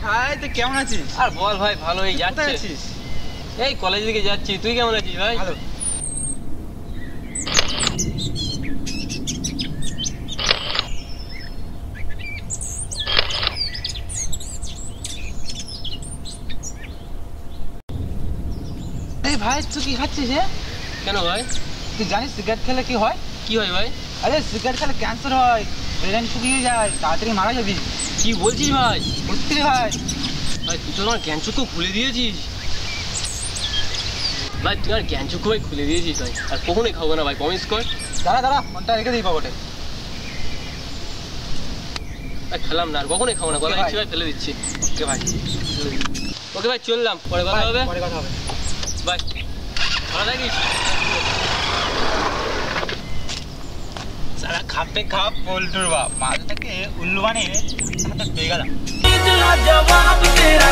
ভাই তুই কেমন আছিস? আর বল ভাই, ভালোই যাচ্ছে। এই কলেজ দিকে যাচ্ছি, তুই কেমন আছিস ভাই? ভালো। এই ভাই তুই কি খাচ্ছিস? কেন ভাই? তুই জানিস সিগারেট খেলে কি হয়? কি হয় ভাই? আরে সিগারেট খেলে ক্যান্সার হয়, ব্রেন শুকিয়ে যায়, তাড়াতাড়ি মারা যাবি। কি বলছিস ভাই? সত্যি ভাই। ভাই তুই তো আমার জ্ঞান চক্ষু খুলে দিয়েছিস ভাই, তুই আর জ্ঞান চক্ষু ভাই খুলে দিয়েছিস ভাই। আর কখনোই খাবো না ভাই, প্রমিস কর। দাঁড়া ফোনটা রেখে দিই পকেটে। ভাই খেলাম না, আর কখনোই খাবো না, কথা দিচ্ছি ভাই, ফেলে দিচ্ছি। ওকে ভাই। ওকে ভাই চললাম, পরে কথা হবে। পরে কথা হবে। বাই। ভালো থাকিস। সারা খাপে খাপ পল্টুর বাপ, মালটাকে উল্লু বানিয়ে পেয়ে গেলাম।